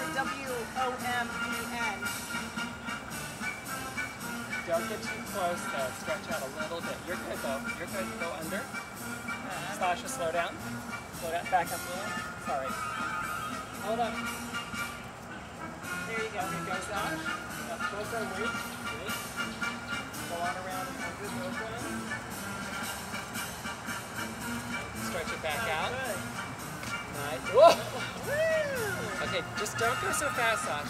W-O-M-E-N. Don't get too close though. Stretch out a little bit. You're good though. You're good. Go under. Sasha, slow down. Slow down. Back up a little. Sorry. Hold up. There you go. Here goes Sash. Now close down. Wait. Wait. Go on around and under those ones. Stretch it back out. Good. Nice. Whoa! Okay, just don't go so fast, Sash.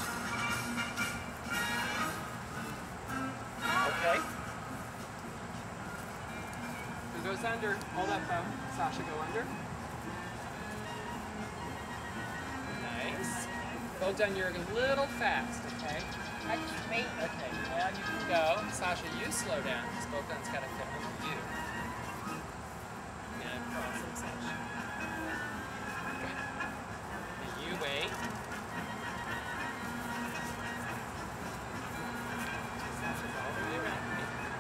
Okay. Who goes under? Hold up, though. Sasha, go under. Nice. Both done. You're a little fast, okay? Wait. Okay, now you can go. Sasha, you slow down, because both done's got to fit under you. And cross them, Sasha. Good. And you wait. Sasha's all the way around me.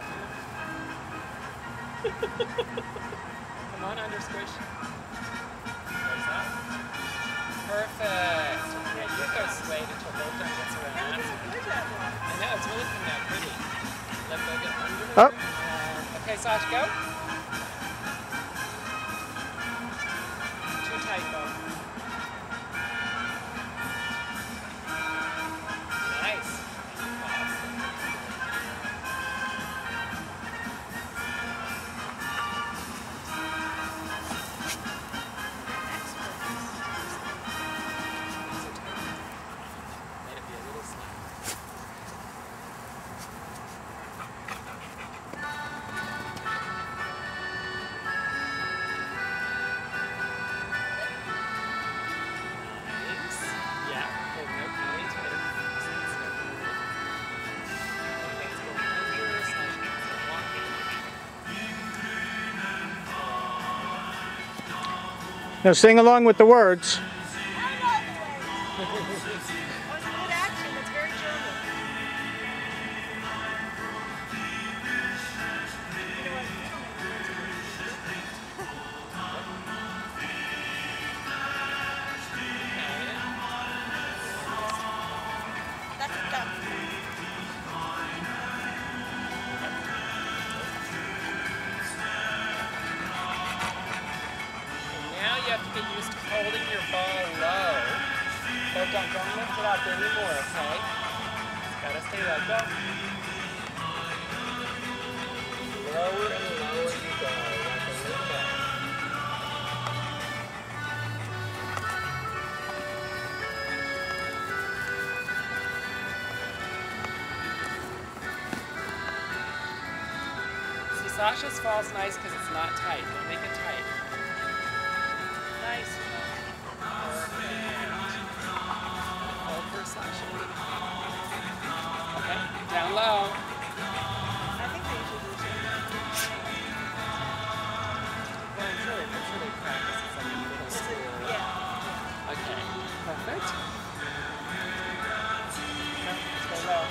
Come on, under squish. Close up. Perfect. Okay, you go sway until both done gets around. I know, it's really coming out pretty. Let go get under. Up. Okay, Sasha, go. Too tight, though. Nice. Awesome. Let it be a little slack. Nice. Yeah. Hold no point. Hit it. Hands go under. Slash hands go walking. Now sing along with the words. Oh, it's good action. It's very German. That's a duck. Now you have to get used to holding your ball low. But don't lift it up anymore, okay? Just gotta stay low. Go. Lower and lower you go, like a little bit. See, Sasha's fall's nice because it's not tight. Don't make it tight. Nice. Perfect. Hold for Sasha. Okay, down low. I think they usually do too. Well, I'm sure they practice. It's like a middle school. Yeah. Okay, perfect. Okay, stay low.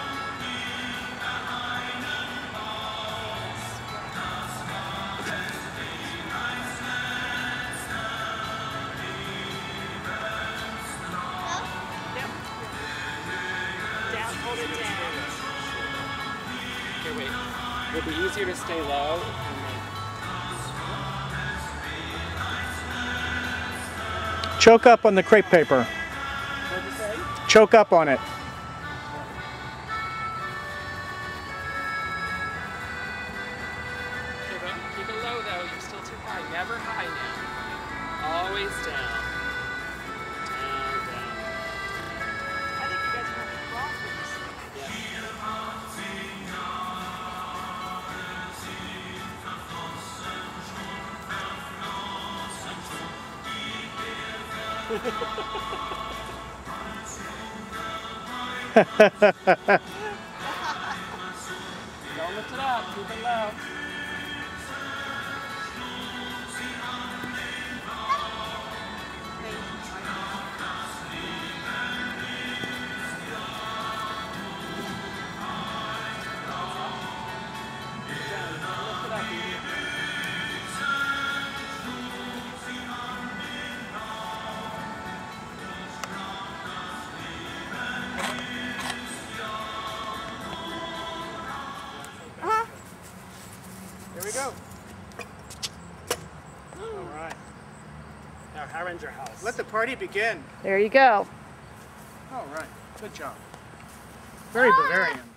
Yep. Down. Hold it down. Okay, wait. It'll be easier to stay low. Choke up on the crepe paper. What'd you say? Choke up on it. Keep it low though. You're still too high. Never high now. Always down. Down, down. I think you guys are going to be golfers. Don't lift it up. Keep it low. Harringer House. Let the party begin. There you go. All right. Good job. Very Bavarian.